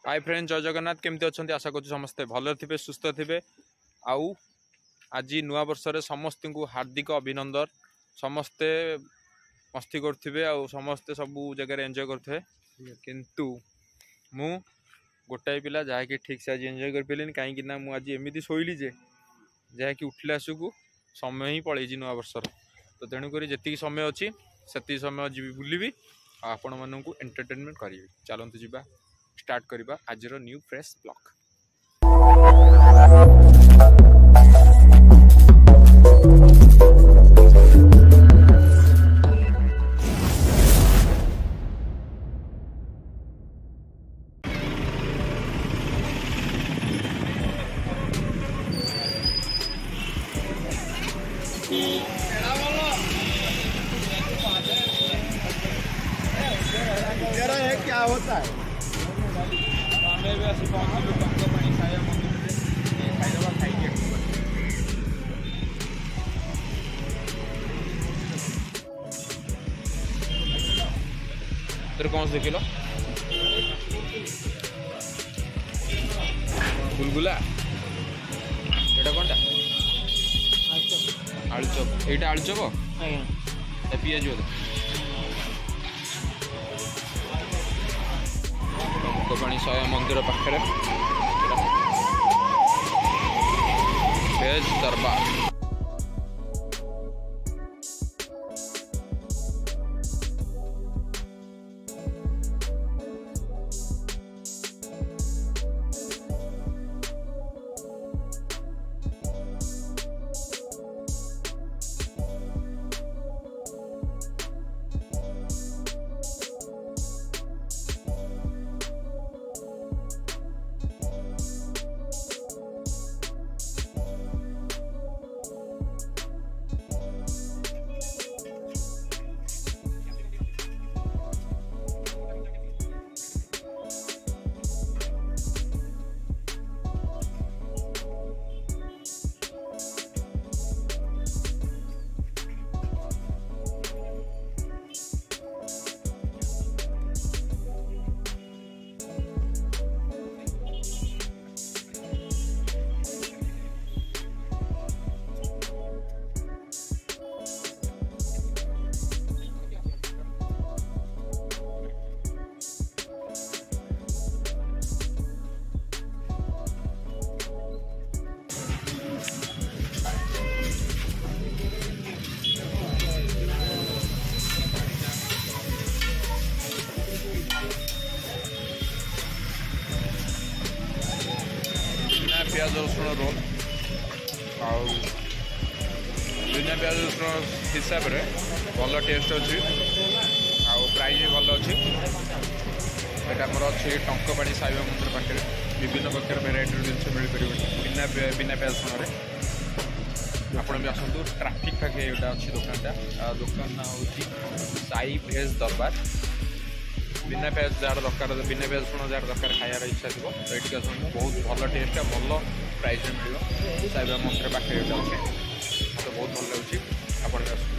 Hi friend जय जगन्नाथ केमती अच्छा आशा कर समस्ते भल थे सुस्थ थे आउ आज नुआ वर्ष समस्त को हार्दिक अभिनंदन समस्ते मस्ती करुवे समस्ते सब जगह एंजॉय करुवे किंतु मु गोटाए पिला जहाँकि ठीक से आज एंजॉय कर पारे कहीं मुझे एमती शोली जे जहाँकि उठिले आसकू समय ही पलैसी नुआ वर्षर तो तेणुक जी समय अच्छी से समय जी बुलि आपण मानू एंटरटेनमेंट करी चलतु जा स्टार्ट करवा आज न्यू फ्रेश ब्लॉग। क्या होता है तेरे कौन से किलो गुलगुला एटा कौनटा आलू चप एटा आलू चप पियाज पानी साया मंदिर पाखे वेज दरबार प्याज रसुण रोल बिना प्याज रसुण हिसाब से भल टेस्ट अच्छी प्राइस भी भल अच्छी यहाँ आमर अच्छी टंकपाणी साई मंदिर पाखे विभिन्न प्रकार भेराइटी जिन मिल पार बिना प्याज रसुण आप भी आसतु ट्राफिक पाखे यहाँ अच्छी दुकानटा दुकान ना हूँ साई भेज दरबार बिना प्याज जार दरकार बिना प्याज रसुण जार दरकार खायार इच्छा थी तो ये बहुत भल टेस्ट भल प्राइस मिल साई मंदिर पाखे अच्छे मतलब बहुत भल लगे आप